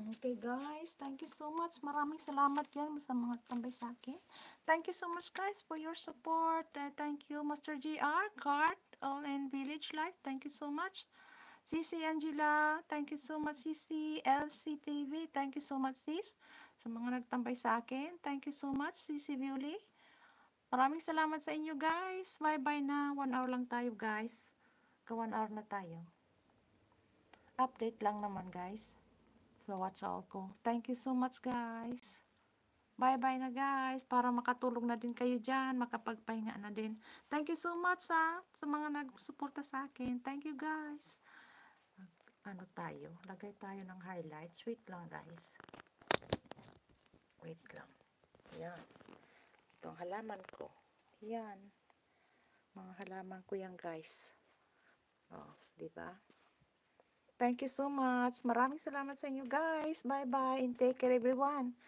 Okay guys, thank you so much. Maraming salamat yan sa mga tambay sa akin. Thank you so much guys for your support. Thank you Master GR, Cart, All in Village Life. Thank you so much. Sisi Angela, thank you so much. Sisi LCTV, thank you so much sis. Sa mga nagtambay sa akin, thank you so much. Sisi Beauty. Maraming salamat sa inyo guys. Bye-bye na. 1 hour lang tayo guys. 1 hour na tayo. Update lang naman guys. So watch out ko. Thank you so much guys. Bye-bye na guys. Para makatulog na din kayo dyan. Makapagpahinga na din. Thank you so much sa mga nagsuporta sa akin. Thank you guys. Ano tayo? Lagay tayo ng highlights. Wait lang guys. Wait lang. Yan. Itong halaman ko. Yan. Mga halaman ko yan guys. Oh, di ba? Thank you so much. Maraming salamat sa inyo guys. Bye-bye and take care everyone.